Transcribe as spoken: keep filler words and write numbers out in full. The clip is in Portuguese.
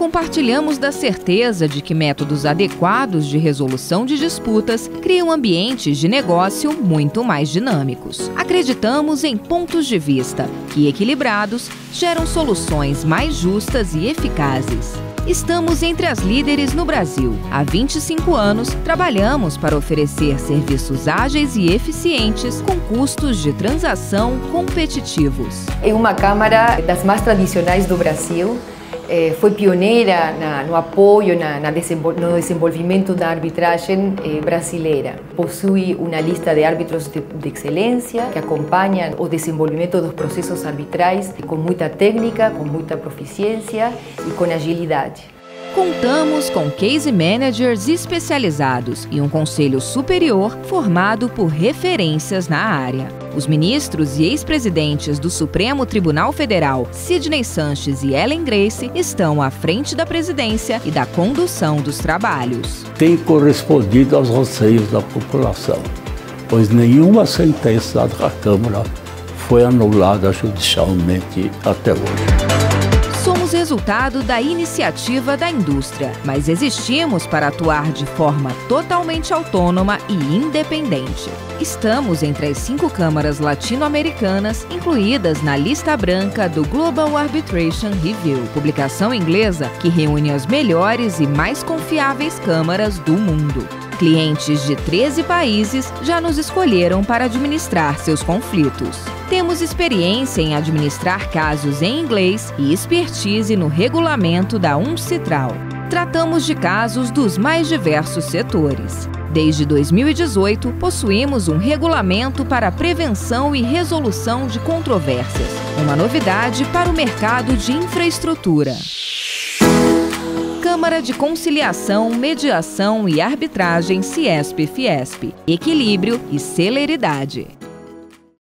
compartilhamos da certeza de que métodos adequados de resolução de disputas criam ambientes de negócio muito mais dinâmicos. Acreditamos em pontos de vista que, equilibrados, geram soluções mais justas e eficazes. Estamos entre as líderes no Brasil. Há vinte e cinco anos, trabalhamos para oferecer serviços ágeis e eficientes com custos de transação competitivos. É uma Câmara das mais tradicionais do Brasil. Eh, foi pioneira na, no apoio, na, na desenvol no desenvolvimento da arbitragem eh, brasileira. Possui uma lista de árbitros de, de excelência que acompanham o desenvolvimento dos processos arbitrais com muita técnica, com muita proficiência e com agilidade. Contamos com case managers especializados e um conselho superior formado por referências na área. Os ministros e ex-presidentes do Supremo Tribunal Federal, Sidney Sanches e Ellen Grace, estão à frente da presidência e da condução dos trabalhos. Tem correspondido aos anseios da população, pois nenhuma sentença da Câmara foi anulada judicialmente até hoje. Somos resultado da iniciativa da indústria, mas existimos para atuar de forma totalmente autônoma e independente. Estamos entre as cinco câmaras latino-americanas incluídas na lista branca do Global Arbitration Review, publicação inglesa que reúne as melhores e mais confiáveis câmaras do mundo. Clientes de treze países já nos escolheram para administrar seus conflitos. Temos experiência em administrar casos em inglês e expertise no regulamento da UNCITRAL. Tratamos de casos dos mais diversos setores. Desde dois mil e dezoito, possuímos um regulamento para a prevenção e resolução de controvérsias, uma novidade para o mercado de infraestrutura. Câmara de Conciliação, Mediação e Arbitragem Ciesp-Fiesp. Equilíbrio e celeridade.